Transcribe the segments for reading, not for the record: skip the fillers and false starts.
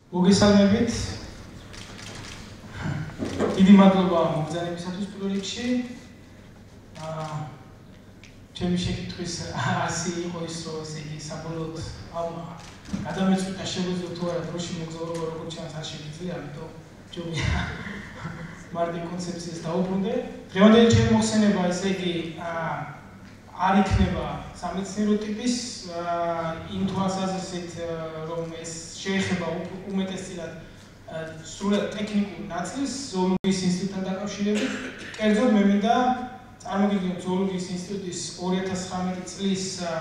მოგესალმებით. დიდი მადლობა მოგზაურობისათვის პირველ რიგში. ჩემი შეკითხვის ასი იყო ის, რომ ესე იგი საბოლოოდ გადამეწყვიტა შეგვიძლია თუ არა დროში მოგზაურობა როგორც ჩანს არ შეიძლება, ამიტომ ჯობია მარტივ კონცეფციას დაუბრუნდე. დღევანდელი ჩემი მოხსენება ესე იგი არ იქნება სამეცნიერო ტიპის იმ თვალსაზრისით, რომ ეს შეეხება უმეტესწილად სრულად ტექნიკურ ნაწილს ზოოლოგიის ინსტიტუტთან დაკავშირებით. კერძოდ მე მინდა წარმოგიდგენთ ზოოლოგიის ინსტიტუტის 2019 წლის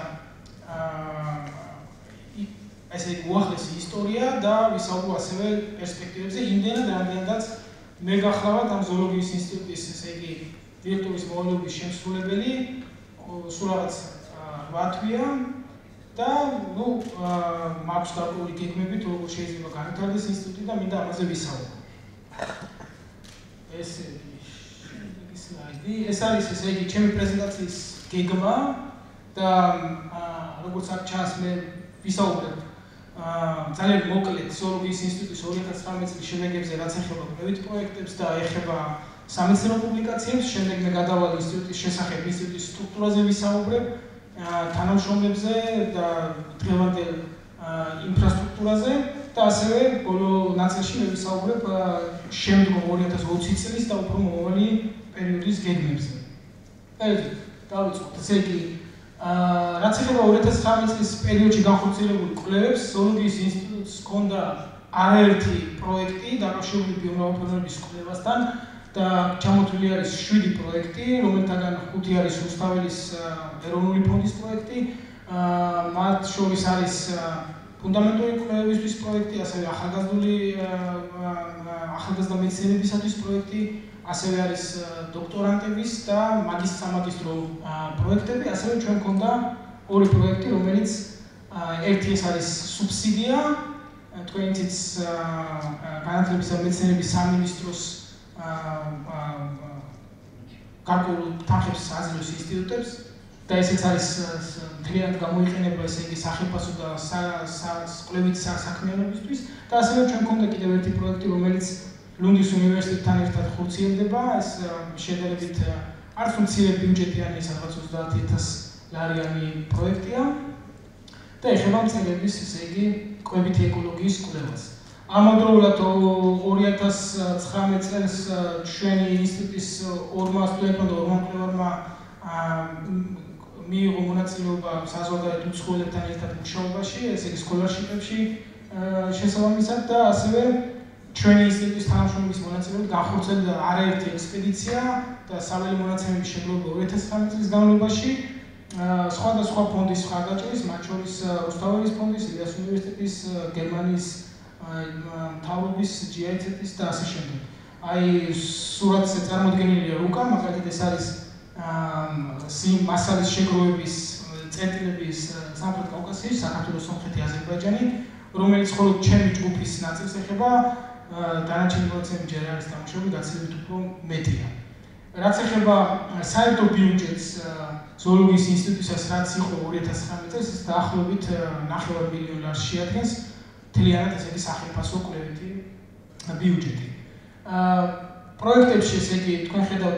ესე იგი უახლესი ისტორია და ვისაუბრო ასევე პერსპექტივებზე, იმდენად რამდენადაც მე გახლავთ ამ ზოოლოგიის ინსტიტუტის ესე იგი დირექტორის მოვალეობის შემსრულებელი, სულ რაღაც 8 თვეა და მაქვს გარკვეული გეგმები თუ როგორ შეიძლება განვითარდეს ინსტიტუტი და მინდა ამაზე ვისაუბრო. ესე სლაიდი, ეს არის ესე იგი ჩემი პრეზენტაციის გეგმა და როგორც აქ ჩანს მე ვისაუბრებ ძალიან მოკლედ ზოოლოგიის ინსტიტუტის 2019 წლის შედეგებზე, რაც ეხება კვლევით პროექტებს და ეხება სამეცნიერო პუბლიკაციებს. შემდეგ მე გადავალ ინსტიტუტის შესახებ, ინსტიტუტის სტრუქტურაზე ვისაუბრებ, თანამშრომლებზე და დღევანდელ ინფრასტრუქტურაზე და ასევე ბოლო ნაწილში მე ვისაუბრებ შემდგომ 2020 წლის და უფრო მომავალი პერიოდის გეგმებზე. დავიწყოთ. ესე იგი, რაც ეხება 2019 წლის პერიოდში განხორციელებული კვლევებს, ზოოლოგიის ინსტიტუტს ჰქონდა არაერთი პროექტი დაკავშირებული ბიომრავალფეროვნების კვლევასთან და ჩამოთვლილი არის 7 პროექტი, რომელთაგან 5 არის რუსთაველის ეროვნული ფონდის პროექტი, მათ შორის არის ფუნდამენტური კვლევებისთვის პროექტი, ასევე ახალგაზრდა მეცნიერებისათვის პროექტი, ასევე არის დოქტორანტების და სამაგისტრო პროექტები, ასევე ჩვენ გვქონდა 2 პროექტი, რომელიც ერთი ეს არის სუბსიდია, თქვენიც განათლებისა და მეცნიერების სამინისტროს გარკვეულ თანხებს აძლევს ინსტიტუტებს და ესეც არის მთლიანად გამოიყენება ესე იგი სახიფასო და კვლევით საქმიანობისთვის და ასევე ჩვენ გვქონდა კიდევ ერთი პროექტი, რომელიც ლუნდის უნივერსიტეტთან ერთად ხორციელდება. ეს შედარებით არც მცირე ბიუჯეტიანი, სადღაც 30,000 ლარიანი პროექტია და ეხება მწერების ესე იგი კვებითი ეკოლოგიის კვლევას. ამავდროულად 2019 წელს ჩვენი ინსტიტუტის 2 სტუდენტმა და 2 მკვლევარმა მიიღო მონაწილეობა საზოგადოებრივ უცხოელებთან ერთად მუშაობაში, ესე იგი სკოლარშიპებში შესაბამისად და ასევე ჩვენი ინსტიტუტის თანამშრომლების მონაწილეობით განხორციელდა არაერთი ექსპედიცია და საველე მონაცემების შეგროვება 2019 წლის განმავლობაში სხვადასხვა ფონდის მხარდაჭერის, მათ შორის რუსთაველის ფონდის, ილიას უნივერსიტეტის, გერმანიის მთავრობის, GIZ-ის და ასე შემდეგ. სურათზე წარმოდგენილია რუკა, მაგალითად ეს არის მასალის შეგროვების წერტილების სამხრეთ კავკასიაში, საქართველოს, სომხეთი, აზერბაიჯანი, რომელიც მხოლოდ ჩემი ჯგუფის ნაწილს ეხება, დანარჩენი მონაცემები ჯერ არის დამუშავებული, გაცილებით უფრო მეტია. რაც ეხება საერთო ბიუჯეტს ზოოლოგიის ინსტიტუტისას, რაც იყო 2019 წელს, ეს დაახლოებით 9 მილიონ ლარს შეადგენს, მთლიანად ესე იგი სახიფასო კვლევითი ბიუჯეტი. პროექტებში ესე იგი თქვენ ხედავთ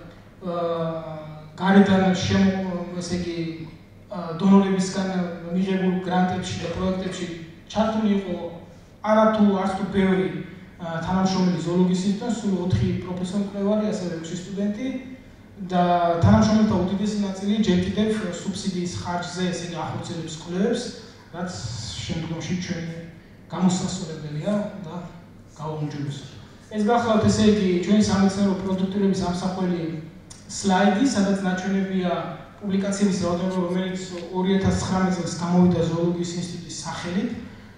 გარედან ესე იგი დონორებისგან მიღებულ გრანტებში და პროექტებში ჩართული იყო არც თუ ბევრი თანამშრომელი ზოოლოგიის ინსტიტუტს, სულ 4 პროფესორი მკვლევარი, ასევე 6 სტუდენტი და თანამშრომელთა უდიდესი ნაწილი ჯერ კიდევ სუბსიდიის ხარჯზე ესე იგი ახორციელებს კვლევებს, რაც შემდგომში ჩვენი გამოსასწორებელია და გავაუმჯობესოთ. ეს გახლავთ ესე იგი ჩვენი სამეცნიერო პროდუქტირების ამსახველი სლაიდი, სადაც ნაჩვენებია პუბლიკაციების რაოდენობა, რომელიც 2019 წელს გამოვიდა ზოოლოგიის ინსტიტუტის სახელით.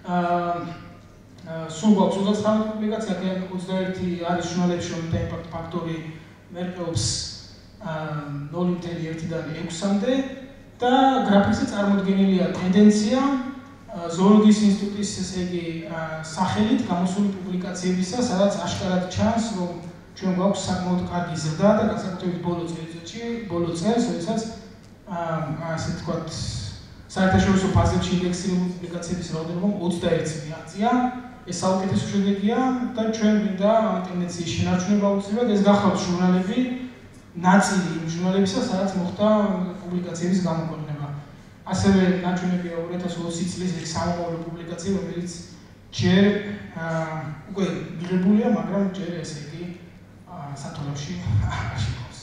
სულ გვაქვს 39 პუბლიკაცია, 21 არის ჟურნალებში, რომელთა იმპაქტ ფაქტორი მერყეობს 0.1-დან 6-მდე და გრაფიკზე წარმოდგენილია ტენდენცია ზოოლოგიის ინსტიტუტის ესე იგი სახელით გამოსული პუბლიკაციებისა, სადაც აშკარად ჩანს, რომ ჩვენ გვაქვს საკმაოდ კარგი ზრდა და განსაკუთრებით ბოლო წელს, როდესაც ასე ვთქვათ, საერთაშორისო ფაზებში ინდექსირებული პუბლიკაციების რაოდენობა 21 მიაღწია. ეს საუკეთესო შედეგია და ჩვენ გვინდა ამ ტენდენციის შენარჩუნება აუცილებლად. ეს გახლავთ ჟურნალები, ნაწილი იმ ჟურნალებისა, სადაც მოხდა პუბლიკაციების გამოქვეყნება. ასევე ნაჩვენებია 2020 წლის ეგ სამომავლო პუბლიკაცია, რომელიც ჯერ უკვე მიღებულია, მაგრამ ჯერ ესე იგი სათვალებში აშიფოს.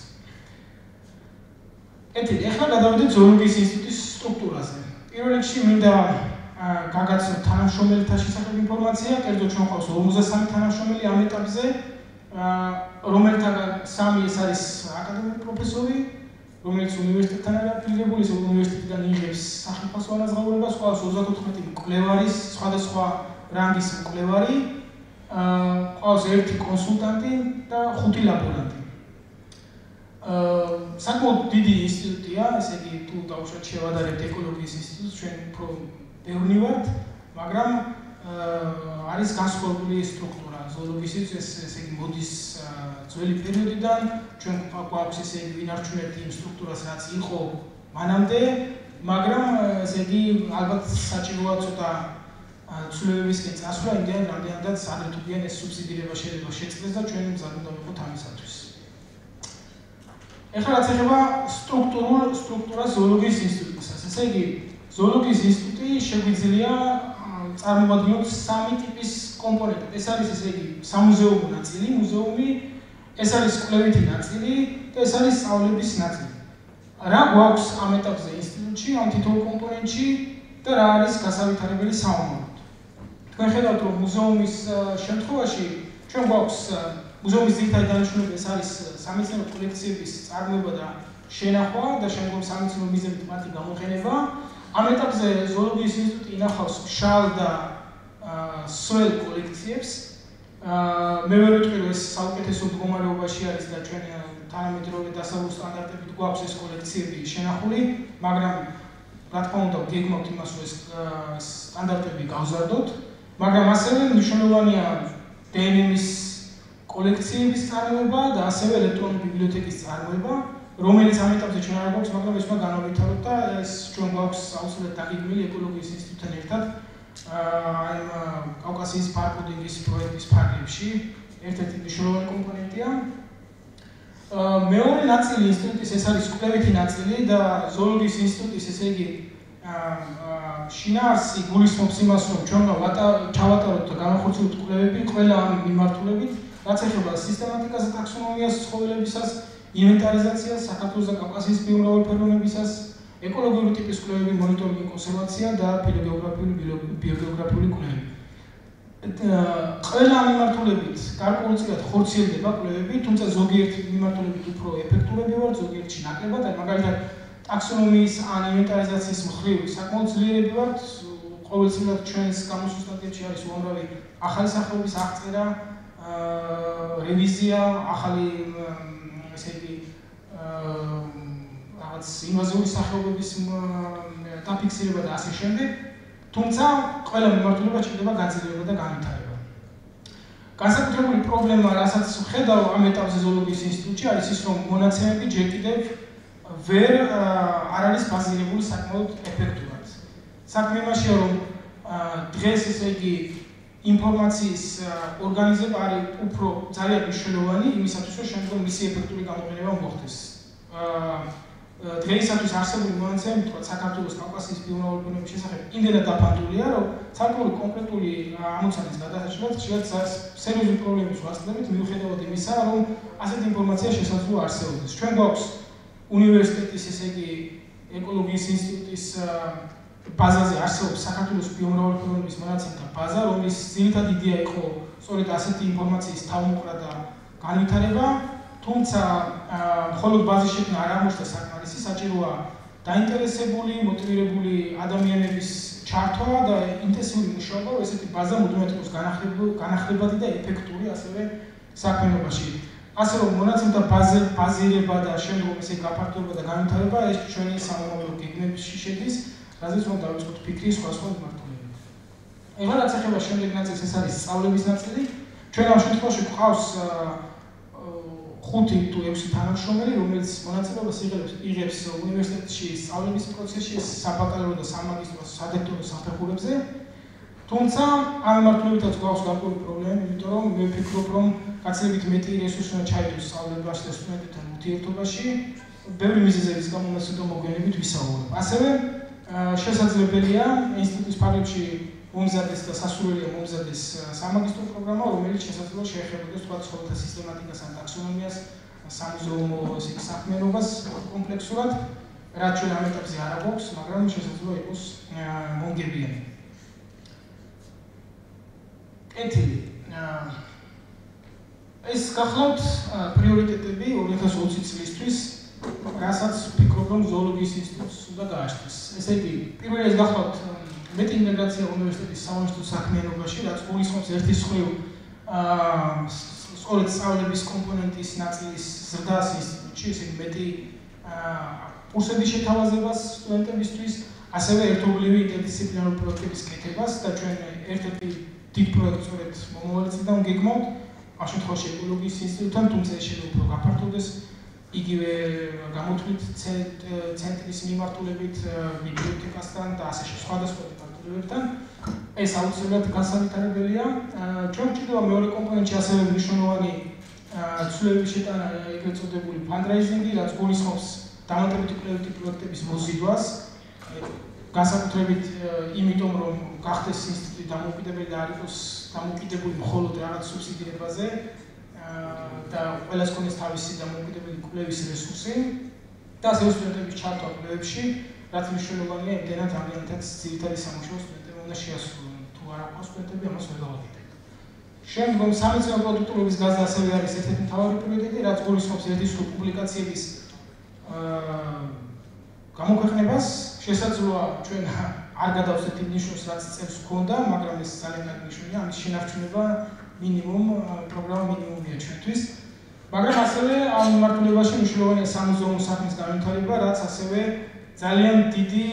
ეხლა გადავიდეთ ზოოლოგიის ინსტიტუტის სტრუქტურაზე. პირველ რიგში მინდა გაგაცნოთ თანამშრომელთა შესახებ ინფორმაცია, კერძოდ ჩვენ გვყავს 53 თანამშრომელი ამ ეტაპზე, რომელთაგან 3 ეს არის აკადემიური პროფესორი, რომელიც უნივერსიტეტთან არის აფილირებული, ეს უნივერსიტეტიდან იღებს სახელმწიფო ანაზღაურებას, ყავს 34 მკვლევარის, სხვადასხვა რანგის მკვლევარი, ყავს 1 კონსულტანტი და 5 ლაბორანტი. საკმაოდ დიდი ინსტიტუტია, ესე იგი თუ დავუშვათ შევადარებთ ეკოლოგიის ინსტიტუტს, ჩვენ უფრო ბევრი ვართ, მაგრამ არის განსხვავებული სტრუქტურა. ზოოლოგიის ინსტიტუტს ესე იგი მოდის ძველი პერიოდიდან, ჩვენ გვაქვს ესე იგი ვინარჩუნებთ იმ სტრუქტურას, რაც იყო მანამდე, მაგრამ ესე იგი ალბათ საჭიროა ცოტა ცვლილებებისკენ წასვლა, იმდენ რამდენადაც აგრეთვე ეს სუბსიდირება შეიძლება შეწყდეს და ჩვენ მზად უნდა ვიყოთ ამისათვის. ეხლა რაც ეხება სტრუქტურას ზოოლოგიის ინსტიტუტისას, ესე იგი ზოოლოგიის ინსტიტუტი შეგვიძლია წარმოვადგინოთ 3 ტიპის კომპონენტად. ეს არის ესე იგი სამუზეუმო ნაწილი, მუზეუმი, ეს არის კვლევითი ნაწილი და ეს არის სწავლების ნაწილი. რა გვაქვს ამ ეტაპზე ინსტიტუტში, ამ თითოეულ კომპონენტში და რა არის გასავითარებელი სამომავლოდ. თქვენ ხედავთ, რომ მუზეუმის შემთხვევაში ჩვენ გვაქვს მუზეუმის ძირითადი დანიშნულება ეს არის სამეცნიერო კოლექციების წარმოება და შენახვა და შემდგომ სამეცნიერო მიზნებით მათი გამოყენება. ამ ეტაპზე ზოოლოგიის ინსტიტუტი ინახავს მშრალ და სველ კოლექციებს. მე ვერ ვიტყვი, რომ ეს საუკეთესო მდგომარეობაში არის და ჩვენ თანამედროვე დასავლურ სტანდარტებით გვაქვს ეს კოლექციები შენახული, მაგრამ რა თქმა უნდა გეგმავთ იმას, რომ ეს სტანდარტები გავზარდოთ, მაგრამ ასევე მნიშვნელოვანია DNM-ის კოლექციების წარმოება და ასევე ელექტრონული ბიბლიოთეკის წარმოება, რომელიც ამ ეტაპზე ჩვენ არ გვაქვს, მაგრამ ეს უნდა განავითაროთ და ეს ჩვენ გვაქვს აუცილებლად დაგეგმილი ეკოლოგიის ინსტიტუტთან ერთად აი კავკასიის პარკოდინგის პროექტის ფარგლებში ერთ-ერთი მნიშვნელოვანი კომპონენტია. მეორე ნაწილი ინსტიტუტის ეს არის კვლევითი ნაწილი და ზოოლოგიის ინსტიტუტის ესე იგი შინაარსი გულისხმობს იმას, რომ ჩვენ ჩავატაროთ და განახორციელოთ კვლევები ყველა ამ მიმართულებით, რაც ეხება სისტემატიკაზე, ტაქსონომიას, ცხოველებისას, ინვენტარიზაციას, საქართველოს და კავკასიის ბიომრავალფეროვნებისას, ეკოლოგიური ტიპის კვლევები, მონიტორინგი, კონსერვაცია და ფილოგეოგრაფიული, ბიოგეოგრაფიული კვლევები. ყველა მიმართულებით გარკვეულწილად ხორციელდება კვლევები, თუმცა ზოგიერთი მიმართულებით უფრო ეფექტურები ვართ, ზოგიერთში ნაკლებად, აი მაგალითად ტაქსონომიის ან ინვენტარიზაციის მხრივ საკმაოდ ძლიერები ვართ, ყოველწლიურად ჩვენს გამოსვლებში არის უამრავი ახალი სახეობის აღწერა, რევიზია, ახალი ესე იგი რაღაც ინვაზიური სახეობების დაფიქსირება და ასე შემდეგ. თუმცა ყველა მიმართულება ჭირდება გაძლიერება და განვითარება. განსაკუთრებული პრობლემა, რასაც ვხედავ ამ ეტაპზე ზოოლოგიის ინსტიტუტში, არის ის, რომ მონაცემები ჯერ კიდევ ვერ არ არის ბაზირებული საკმაოდ ეფექტურად. საქმე იმაშია, რომ დღეს ესე იგი ინფორმაციის ორგანიზება არის უფრო ძალიან მნიშვნელოვანი იმისათვის, რომ შემდგომ მისი ეფექტური გამოყენება მოხდეს. დღეისათვის არსებული მონაცემები, თქვა საქართველოს კავკასიის ბიომრავალფეროვნების შესახებ იმდენად დაფანტულია, რომ საკმაოდ კონკრეტული ამოცანის გადასაჭრელად ხშირად სერიოზული პრობლემებს ვაწყდებით, მიუხედავად იმისა, რომ ასეთი ინფორმაცია შესაძლოა არსებობდეს. ჩვენ გვაქვს უნივერსიტეტის, ესე იგი ეკოლოგიის ინსტიტუტის ბაზაზე არსებობს საქართველოს ბიომრავალფეროვნების მონაცემთა ბაზა, რომლის ძირითადი იდეა იყო სწორედ ასეთი ინფორმაციის თავმოყრა და განვითარება, თუმცა მხოლოდ ბაზის შექმნა არ აღმოჩნდა საკმარისი, საჭიროა დაინტერესებული, მოტივირებული ადამიანების ჩართვა და ინტენსიური მუშაობა, რომ ესეთი ბაზა მუდმივად იყოს განახლებადი და ეფექტური ასევე საქმიანობაში. ასე რომ მონაცემთა ბაზირება და შემდგომ ესე გაფართოება და განვითარება ეს ჩვენი სამომავლო გეგმებში შედის, რაზეც რომ დავიწყოთ ფიქრი სხვადასხვა მიმართულებით. ეხლა რაც ეხება შემდეგ ნაწილს, ეს არის სწავლების ნაწილი. ჩვენ ამ შემთხვევაში გვყავს 5 თუ 6 თანამშრომელი, რომელიც მონაწილეობას იღებს უნივერსიტეტში სწავლების პროცესში, საბაკალავრო და სამაგისტრო სადოქტორო საფეხურებზე. თუმცა ამ მიმართულებითაც გვაქვს გარკვეული პრობლემები, იმიტომ რომ მე ვფიქრობ, რომ გაცილებით მეტი რესურსი უნდა ჩაიდოს სწავლებაში და სტუდენტებთან ურთიერთობაში, ბევრი მიზეზების გამო მას უნდა მოგვიანებით ვისაუბრებ. ასევე შესაძლებელია ინსტიტუტის ფარგლებში მომზადეს და სასურველია მომზადეს სამაგისტრო პროგრამა, რომელიც შესაძლოა შეეხებოდეს თქვა ცხოველთა სისტემატიკას ან ტაქსონომიას, სამუზეუმო საქმიანობას კომპლექსურად, რაც ჩვენ ამ ეტაპზე არ აქვს, მაგრამ შესაძლოა იყოს მომგებიანი. კეთილი. ეს გახლავთ პრიორიტეტები 2020 წლისთვის, რასაც ვფიქრობ, რომ ზოოლოგიის ინსტიტუტს უნდა გააჩნდეს. ესე იგი, პირველი ეს გახლავთ მეტი ინტეგრაცია უნივერსიტეტის საუნივერსიტეტო საქმიანობაში, რაც გულისხმობს ერთის მხრივ სწორედ სწავლების კომპონენტის ნაწილის ზრდას ინსტიტუტში, ესე იგი მეტი კურსების შეთავაზებას სტუდენტებისთვის, ასევე ერთობლივი ინტერდისციპლინარული პროექტების კეთებას და ჩვენ ერთ-ერთი დიდ პროექტს სწორედ მომავალი წლიდან გეგმავთ, ამ შემთხვევაში ეკოლოგიის ინსტიტუტთან, თუმცა ეს შეიძლება უფრო გაფართოვდეს, იგივე გამოთვლით ცენტრის მიმართულებით, ბიბლიოთეკასთან და ასე სხვადასხვა დეპარტამენტებთან. ეს აუცილებლად განსაკუთრებელია. ჩვენ გვჭირდება მეორე კომპონენტში ასევე მნიშვნელოვანი ცვლილებების შეტანა, ეგრეთ წოდებული ფანდრაიზინგი, რაც გულისხმობს დამატებითი კვლევითი პროექტების მოზიდვას, განსაკუთრებით იმიტომ, რომ გახდეს ინსტიტუტი დამოუკიდებელი და არ იყოს დამოუკიდებული მხოლოდ რაღაც სუბსიდირებაზე და ყველას ქონდეს თავისი დამოუკიდებელი კვლევის რესურსი და ასევე სტუდენტების ჩართვა კვლევებში, რაც მნიშვნელოვანია იმდენად ამიანთაც ძირითადი სამუშაო სტუდენტებმა უნდა შეასრულონ. თუ არ აქვს სტუდენტები, ამას ვერ გავაკეთებ. შემდგომ სამეცნიერო პროდუქტულობის გაზრდა ასევე არის ერთ-ერთი მთავარი პრიორიტეტი, რაც გულისხმობს ერთის სრულ პუბლიკაციების გამოქვეყნებას. შესაძლოა ჩვენ არ გადავწყვეტ იმ ნიშნებს, რაც წელს გვქონდა, მაგრამ ეს ძალიან კარგი ნიშნია, ამის შენარჩუნება მინიმუმ პროგრამა მინიმუმია ჩვენთვის. მაგრამ ასევე ამ მიმართულებაში მნიშვნელოვანია სამუზეუმო საქმის განვითარება, რაც ასევე ძალიან დიდი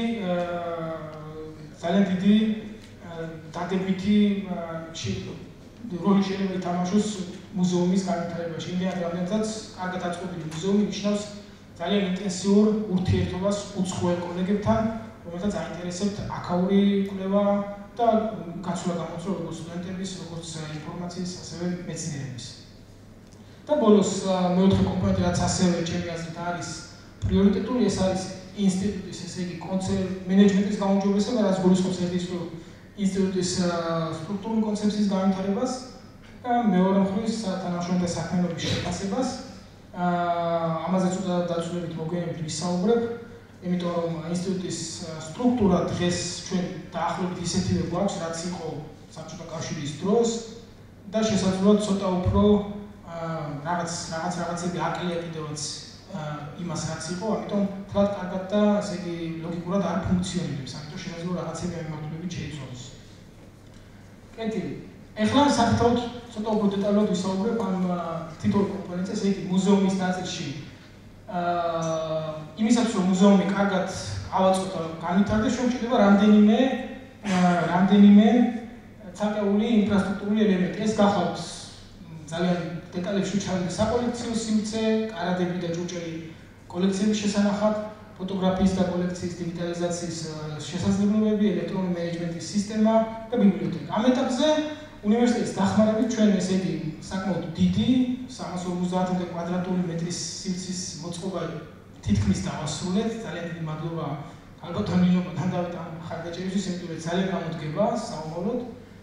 დადებითი როლი შეიძლება ითამაშოს მუზეუმის განვითარებაში. იმდენად რამდენადაც კარგად აწყობილი მუზეუმი ნიშნავს ძალიან ინტენსიურ ურთიერთობას უცხოელ კოლეგებთან, რომელთაც აინტერესებთ აქაური კვლევა და გაცვლა-გამოწვევა როგორც სტუდენტების, როგორც ინფორმაციის, ასევე მეცნიერების. და ბოლოს მეოთხე კომპონენტი, რაც ასევე ჩემი აზრით არის პრიორიტეტული, ეს არის ინსტიტუტის, ესე იგი მენეჯმენტის გაუმჯობესება, რაც გულისხმობს ერთის მხრივ ინსტიტუტის სტრუქტურული კონცეფციის განვითარებას და მეორე მხრივ თანამშრომელთა საქმიანობის შეფასებას. ამაზეც უნდა დაცულებით მოგვიანებით ვისაუბრებ, იმიტომ რომ ინსტიტუტის სტრუქტურა დღეს ჩვენ დაახლოებით ისეთივე გვაქვს, რაც იყო საბჭოთა კავშირის დროს და შესაძლოა ცოტა უფრო რაღაცები აკლია კიდევაც იმას, რაც იყო, ამიტომ თლად კარგად და ესე იგი ლოგიკურად არ ფუნქციონირებს, ამიტომ შესაძლოა რაღაცები ამ მიმართულებით შეიცვალოს. კეთილი. ეხლა საკითხად ცოტა უფრო დეტალურად ვისაუბრებ ამ თითოეულ კომპონენტზე, ესე იგი მუზეუმის ნაწილში. იმისათვის რომ მუზეუმი კარგად ავაწყოთ და განვითარდეს, ჩვენ გვჭირდება რამდენიმე ცალკეული ინფრასტრუქტურული ელემენტი. ეს გახლავთ ძალიან დეტალებში ჩავიდე საკოლექციო სივრცე, კარადები და ჭურჭელი კოლექციების შესანახად, ფოტოგრაფიის და კოლექციის დიგიტალიზაციის შესაძლებლობები, ელექტრონული მენეჯმენტის სისტემა და ბიბლიოთეკა. ამ ეტაპზე უნივერსიტეტის დახმარებით ჩვენ ესე იგი საკმაოდ დიდი 350 კვადრატული მეტრის სივრცის მოწყობა თითქმის დავასრულეთ. ძალიან დიდი მადლობა ალბათ ნინომ დავით ამ ხარდაჭერისთვის, იმიტომ რომ ძალიან გამოდგება საომროდ.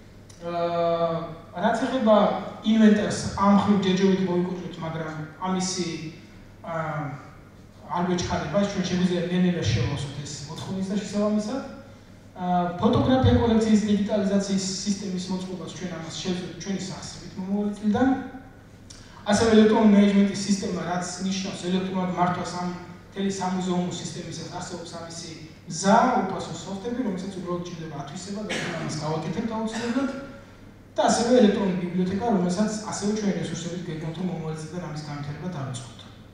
რაც ეხება ინვენტარს, ამ ხრივ ჯერჯერობით მოვიკუჭვით, მაგრამ ამისი არ გვეჩქარება, ჩვენ შეგვიძლია ნელ-ნელა შევავსოთ ეს მოთხოვნით და შესაბამისად. ფოტოგრაფია კოლექციის დიგიტალიზაციის სისტემის მოწყობას ჩვენ ამას შევძლებთ ჩვენი სახსრებით მომავალი წლიდან. ასევე ელექტრონული მენეჯმენტის სისტემა, რაც ნიშნავს ელექტრონულად მართვას ამ მთელი სამუზეუმო სისტემისას არსებობს ამისი გზა, უფასო სოფტები, რომელსაც უბრალოდ ჭირდება ათვისება და ჩვენ ამას გავაკეთებთ აუცილებლად. და ასევე ელექტრონული ბიბლიოთეკა, რომელსაც ასევე ჩვენი რესურსებით გეგმავთ, რომ მომავალი წლიდან ამის განვითარება დავიწყოთ.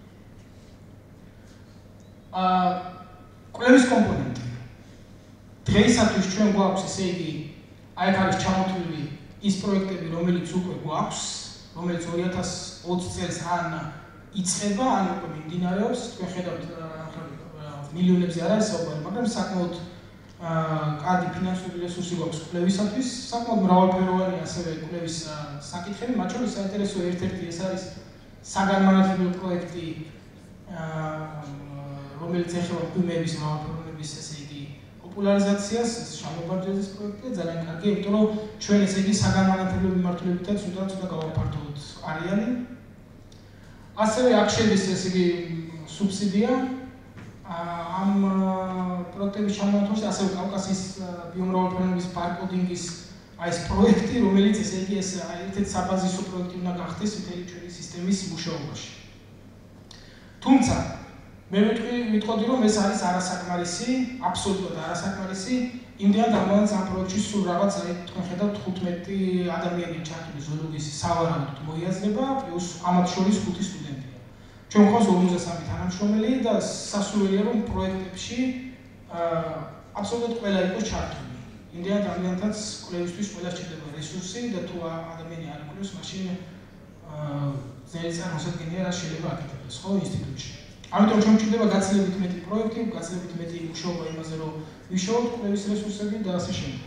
კვლევის კომპონენტი. დღეისათვის ჩვენ გვაქვს, ესე იგი, აი აქ არის ჩამოთვლილი ის პროექტები, რომელიც უკვე გვაქვს, რომელიც 2020 წელს ან იწყება, ან უკვე მიმდინარეობს. თქვენ ხედავთ, მილიონებზე არ არის საუბარი, მაგრამ საკმაოდ კარგი ფინანსური რესურსი გვაქვს კვლევისათვის, საკმაოდ მრავალფეროვანი ასევე კვლევის საკითხები, მათ შორის საინტერესო ერთ-ერთი ეს არის საგანმანათლებლო პროექტი, რომელიც ეხება მღვიმეების მრავალფეროვნების, ესე იგი, პოპულარიზაციას, ეს შალობარჯეძის პროექტია, ძალიან კარგი, იმიტომ რომ ჩვენ ესე იგი საგანმანათლებლო მიმართულებითაც უნდა გავაფართოვოთ არეალი. ასევე აქ შედის ესე იგი სუბსიდია ამ პროექტების ჩამონათვალში, ასევე კავკასიის ბიომრავალფეროვნების ბარკოდინგის ეს პროექტი, რომელიც ესე იგი ეს ერთ-ერთი საბაზისო პროექტი უნდა გახდეს მთელი ჩვენი სისტემის მუშაობაში. თუმცა მე ვიტყოდი, რომ ეს არის არასაკმარისი, აბსოლუტურად არასაკმარისი, იმდენად ამბობს ამ პროექტში სულ რაღაც, თქვენ ხედავთ 15 ადამიანი ჩართული ზოოლოგიის სავარაუდოდ მოიაზრება, პლუს ამათ შორის 5 სტუდენტია. ჩვენ გვყავს 53 თანამშრომელი და სასურველია, რომ პროექტებში აბსოლუტურად ყველა იყოს ჩართული. იმდენად ადამიანთაც კვლევისთვის ყველა სჭირდება რესურსი და თუ ადამიანი არ იკვლევს, მაშინ ძნელი წარმოსადგენია რა შეიძლება აკეთებდეს, ხო, ინსტიტუტში. ამიტომ ჩვენ გვჭირდება გაცილებით მეტი პროექტი, გაცილებით მეტი მუშაობა იმაზე, რომ ვიშოვოთ კვლევის რესურსები და ასე შემდეგ.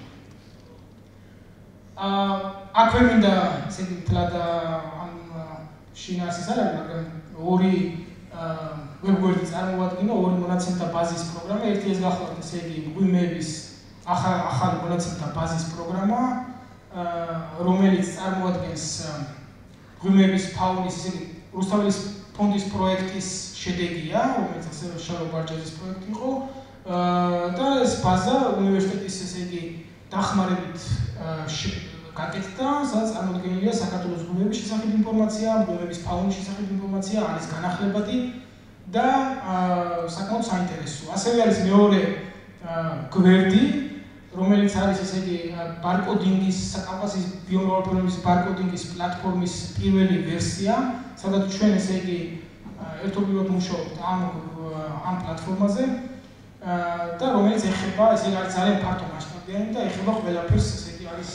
აქვე მინდა ესე იგი მთლად ამ შინაარსის არ არის, მაგრამ ორი ვებგვერდი წარმოვადგინა, ორი მონაცემთა ბაზის პროგრამა, ერთი ეს გახლავთ, ესე იგი მღვიმეების ახალი მონაცემთა ბაზის პროგრამა, რომელიც წარმოადგენს მღვიმეების ფაუნის, ესე იგი რუსთაველის ფონდის პროექტის შედეგია, რომელიც ასევე შალობარჯეძის პროექტი იყო და ეს ბაზა უნივერსიტეტის ესე იგი დახმარებით გაკეთდა, სადაც წარმოდგენილია საქართველოს მღვიმეების შესახებ ინფორმაცია, მღვიმეების ფაუნის შესახებ ინფორმაცია, არის განახლებადი და საკმაოდ საინტერესო. ასევე არის მეორე გვერდი, რომელიც არის ესე იგი ბარკოდინგის, კავკასიის ბიომრავალფეროვნების ბარკოდინგის პლატფორმის პირველი ვერსია, სადაც ჩვენ ესე იგი ერთობლივად მუშაობთ ამ პლატფორმაზე და რომელიც ეხება, ესე იგი არის ძალიან ფართო მასშტაბიანი და ეხება ყველაფერს, ესე იგი არის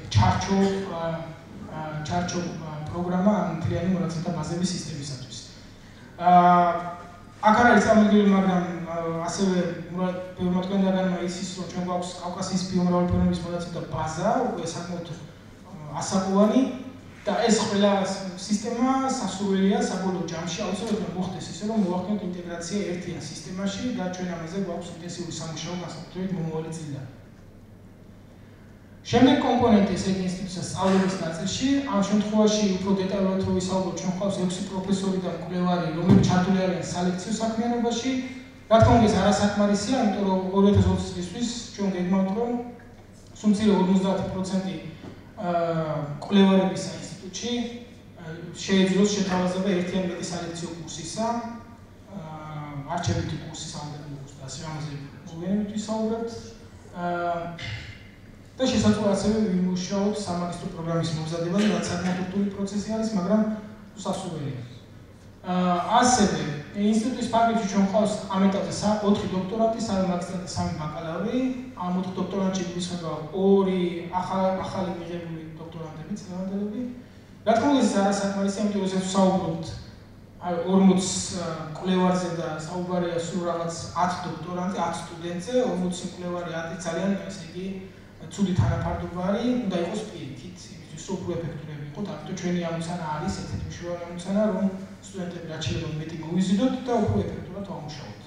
ჩარჩო პროგრამა მთლიანი მონაცემთა ბაზების სისტემისათვის. აქ არ არის წარმოდგენილი, მაგრამ ასევე ბევრმა თქვენგანმა იცის, რომ ჩვენ გვაქვს კავკასიის ბიომრავალფეროვნების მონაცემთა ბაზა, უკვე საკმაოდ ასაკოვანი და ეს ყველა სისტემა სასურველია საბოლოო ჯამში აუცილებლად მოხდეს ისე, რომ მოვახდინოთ ინტეგრაცია ერთიან სისტემაში და ჩვენ ამაზე გვაქვს ინტენსიური სამუშაო განსაკუთრებით მომავალი წლიდან. შემდეგ კომპონენტი ესე იგი ინსტიტუციის სწავლების ნაწილში, ამ შემთხვევაში უფრო დეტალურად რო ვისაუბროთ, ჩვენ გვყავს 6 პროფესორი და მკვლევარი, რომლებიც ჩართული არიან სალექციო საქმიანობაში. რა თქმა უნდა, ეს არასაკმარისია, იმიტომ რომ 2020 წლისთვის ჩვენ გეგმავთ, რომ სულ 50% მკვლევარების ინსტიტუტში შეეძლოს შეთავაზება ერთიან მეტი სალექციო კურსისა, არჩევითი კურსის ამბები კურსი და ასე ამაზე მოგვიანებით ვისაუბრებთ. და შესაძლოა ასევე ვიმუშაოთ სამაგისტრო პროგრამის მომზადებაზე, რაც საკმაოდ რთული პროცესი არის, მაგრამ სასურველია. ასევე ინსტიტუტის ფარგლებში ჩვენ გვყავს ამ ეტაპზე 4 დოქტორანტი, 3 მაგისტრანტი, 3 ბაკალავრი. ამ 4 დოქტორანტში გვისხება 2 ახალი მიღებული დოქტორანტები, წინააღმდეგები. რა თქმა უნდა, ეს არასაკმარისია, იმიტომ რომ ეს საუბრობთ 40 მკვლევარზე და საუბარია სულ რაღაც 10 დოქტორანტზე, 10 სტუდენტზე, 40 მკვლევარი 10 ძალიან ესე იგი ცუდი თანაფარდობა არის, უნდა იყოს პირიქით, იმისთვის რომ უფრო ეფექტურები იყოთ, ამიტომ ჩვენი ამოცანა არის ერთ-ერთი მნიშვნელოვანი ამოცანა, რომ სტუდენტები რაც შეიძლება მეტი მოვიზიდოთ და უფრო ეფექტურად ვამუშაოთ.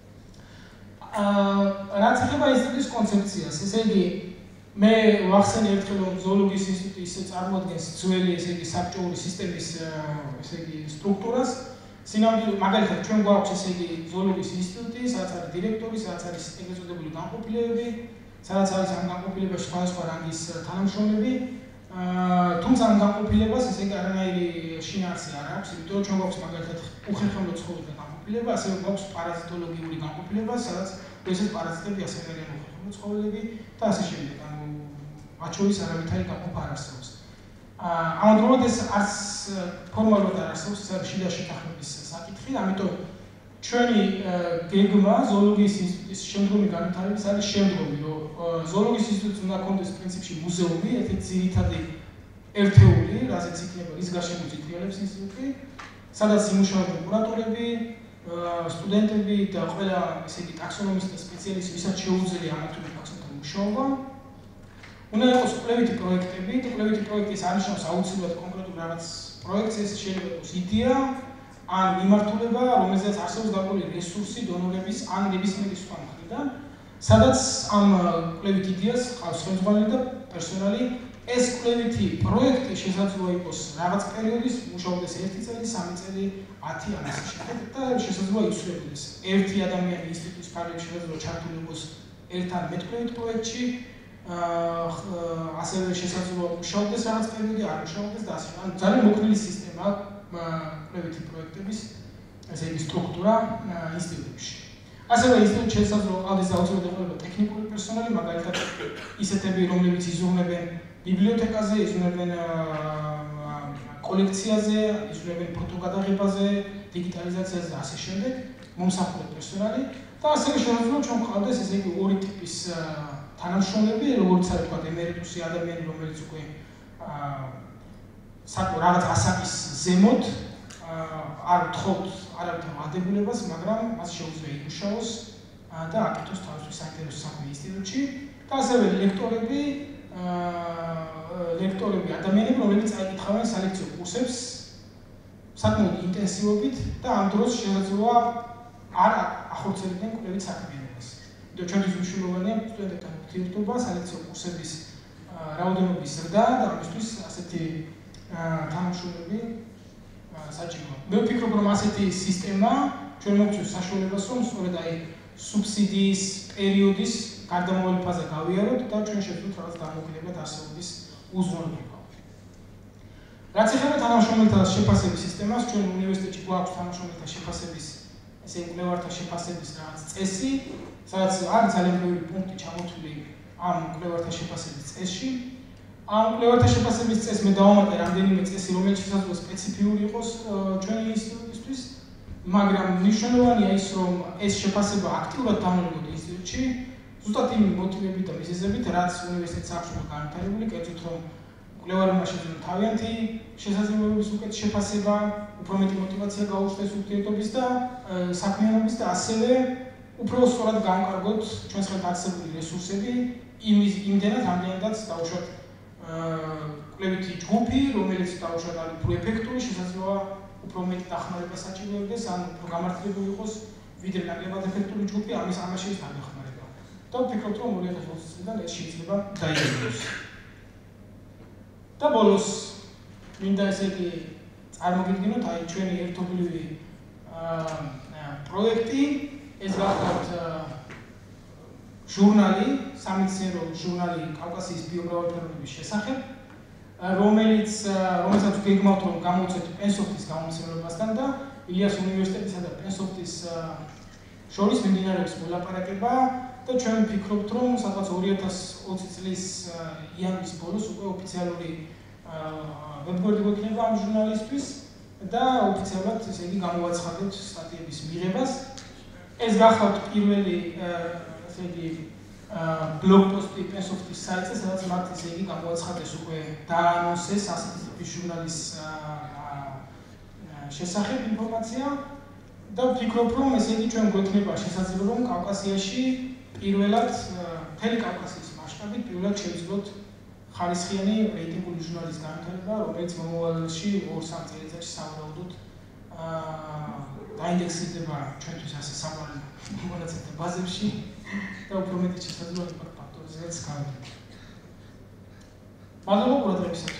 რაც ეხება ინსტიტუტის კონცეფციას, ესე იგი მე ვახსენე ერთხელ, რომ ზოოლოგიის ინსტიტუტი ისე წარმოადგენს ძველი ესე იგი საბჭოური სისტემის ესე იგი სტრუქტურას. სინამდვილეში მაგალითად ჩვენ გვაქვს ესე იგი ზოოლოგიის ინსტიტუტი, სადაც არის დირექტორი, სადაც არის ეგრეთ წოდებული განყოფილებები, სადაც არის ამ განყოფილებაში სხვადასხვა რანგის თანამშრომლები. თუმცა ამ განყოფილებას ესე იგი არანაირი შინაარსი არ აქვს, იმიტომ რომ ჩვენ გვაქვს მაგალითად უხერხემლო ცხოველთა განყოფილება, ასევე გვაქვს პარაზიტოლოგიური განყოფილება, სადაც ესეთ პარაზიტები ასევე არიან უხერხემლო ცხოველები და ასე შემდეგ. მათ შორის არავითარი გაყოფა არ არსებობს. ამავდროულად ეს არც ფორმალურად არ არსებობს, ეს არის შიდა შეთანხმების საკითხი, ამიტომ ჩვენი გეგმა ზოოლოგიის ინსტიტუტის შემდგომი განვითარების არის შემდგომი, რომ ზოოლოგიის ინსტიტუტს უნდა ჰქონდეს პრინციპში მუზეუმი, ერთ-ერთი ძირითადი ერთეული, რაზეც იქნება ის გარშემო ძირითადებს ინსტიტუტი, სადაც იმუშავებენ კურატორები, სტუდენტები და ყველა ესე იგი ტაქსონომისტი და სპეციალისტი, ვისაც შეუძლია ამათული ტაქსონთან მუშაობა. უნდა იყოს კვლევითი პროექტები და კვლევითი პროექტი ეს არნიშნავს აუცილებლად კონკრეტულ რაღაც პროექტს, ეს შეიძლება იყოს იდეა ან მიმართულება, რომელზეც არსებობს დაკავებული რესურსი, დონორების ან ნებისმიერი სხვა მხრიდან, სადაც ამ კვლევით იდეას ყავს ხელმძღვანელი და პერსონალი. ეს კვლევითი პროექტი შესაძლოა იყოს რაღაც პერიოდის, მუშაობდეს 1 წელი, 3 წელი, 10 ან ასე შემდეგ და შესაძლოა იცვლებოდეს. ერთი ადამიანი ინსტიტუტის ფარგლებში შესაძლოა ჩართული იყოს ერთ ან მეტ კვლევით პროექტში, ასევე შესაძლოა მუშაობდეს რაღაც პერიოდი, არ მუშაობდეს და ასე. ანუ ძალიან მოქნილი სისტემაა კვლევითი პროექტების ესე იგი სტრუქტურა ინსტიტუტში. ასევე ინსტიტუტში შესაძლოა ყავდეს აუცილებლად ეყოლებოდა ტექნიკური პერსონალი, მაგალითად ისეთები, რომლებიც იზრუნებენ ბიბლიოთეკაზე, იზრუნებენ კოლექციაზე, იზრუნებენ ფოტოგადაღებაზე, დიგიტალიზაციაზე და ასე შემდეგ, მომსახურე პერსონალი და ასევე შესაძლოა ჩვენ ყავდეს ესე იგი ორი ტიპის თანამშრომლები, როგორც არის თქვა ემერიტუსი ადამიანი, რომელიც უკვე საკუთარ რაღაც ასაკის ზემოთ არ თხოვთ არავითარ მადებულებას, მაგრამ მას შეუძლია იმუშაოს და აკეთოს თავისთვის საინტერესო საქმე ინსტიტუტში და ასევე ლექტორები ადამიანები, რომლებიც აიკითხავენ სალექციო კურსებს საკმაოდ ინტენსივობით და ამ დროს შესაძლოა არ ახორციელებდნენ კვლევით საქმიანობას. იმიტომ ჩვენთვის მნიშვნელოვანია სტუდენტებთან ურთიერთობა, სალექციო კურსების რაოდენობის ზრდა და ამისთვის ასეთი თანამშრომლები საჭიროა. მე ვფიქრობ, რომ ასეთი სისტემა ჩვენ მოგცემს საშუალებას, რომ სწორედ აი სუბსიდიის პერიოდის გარდამავალი ფაზა გავიაროთ და ჩვენ შევძლოთ რაღაც დამოუკიდებლად არსებობის უზრუნველყოფა. რაც ეხება თანამშრომელთა შეფასების სისტემას, ჩვენ უნივერსიტეტში გვაქვს თანამშრომელთა შეფასების, ესე იგი მკვლევართა შეფასების რაღაც წესი, სადაც არის ძალიან ბევრი პუნქტი ჩამოთვლილი ამ მკვლევართა შეფასების წესში. ამ მკვლევართა შეფასების წესს მე დავამატე რამდენიმე წესი, რომელიც შესაძლოა სპეციფიური იყოს ჩვენი ინსტიტუტისთვის, მაგრამ მნიშვნელოვანია ის, რომ ეს შეფასება აქტიურად დამოკიდებულია ინსტიტუტში, ზუსტად იმ მოტივებით და მიზეზებით, რაც უნივერსიტეტს აქვს განვითარებული, კერძოდ რომ მკვლევარებმა შეძლონ თავიანთი შესაძლებლობების უკეთ შეფასება, უფრო მეტი მოტივაცია გაუჩნდეს ურთიერთობის და საქმიანობის და ასევე უფრო სწორად განკარგოთ ჩვენს ხელთ არსებული რესურსები, იმდენად რამდენადაც დაუშვათ კვლევითი ჯგუფი, რომელიც დაუშვათ არის უფრო ეფექტური, შესაძლოა უფრო მეტი დახმარება საჭიროებდეს, ან უფრო გამართლებული იყოს, ვიდრე ნაკლებად ეფექტური ჯგუფი, ამაში ის დაგეხმარება. და ვფიქრობ, რომ 2020 წლიდან ეს შეიძლება დაიწყოს. და ბოლოს მინდა ესე იგი წარმოგიდგინოთ აი ჩვენი ერთობლივი პროექტი, ეს გახლავთ ჟურნალი, სამეცნიერო ჟურნალი კავკასიის ბიომრავალფეროვნების შესახებ, რომელსაც გეგმავთ რომ გამოვცეთ პენსოფტის გამომცემლებასთან და ილიას უნივერსიტეტისა და პენსოფტის შორის მიმდინარეობს მოლაპარაკება და ჩვენ ვფიქრობთ რომ სადღაც 2020 წლის იანვრის ბოლოს უკვე ოფიციალური ვებგვერდი გვექნება ამ ჟურნალისთვის და ოფიციალურად ესე იგი გამოვაცხადებთ სტატიების მიღებას. ეს გახლავთ პირველი ესე იგი ბლოგპოსტი პენსოფტის საიტზე, სადაც მათ ესე იგი გამოვაცხადეს უკვე დაანონსეს ასეთი ტიპის ჟურნალის შესახებ ინფორმაცია და ვფიქრობ, რომ ესე იგი ჩვენ გვექნება შესაძლებლობა რომ კავკასიაში პირველად მთელი კავკასიის მასშტაბით პირველად შევძლოთ ხარისხიანი რეიტინგული ჟურნალის განვითარება, რომელიც მომავალში 2-3 წელიწადში სავარაუდოდ დაინდექსირდება ჩვენთვის ასე სავალ მონაცემთა ბაზებში და უფრო მეტი შესაძლებლობა ფაქტორიზაციაც გავაკეთებთ. მადლობა ყურადღებისათვის.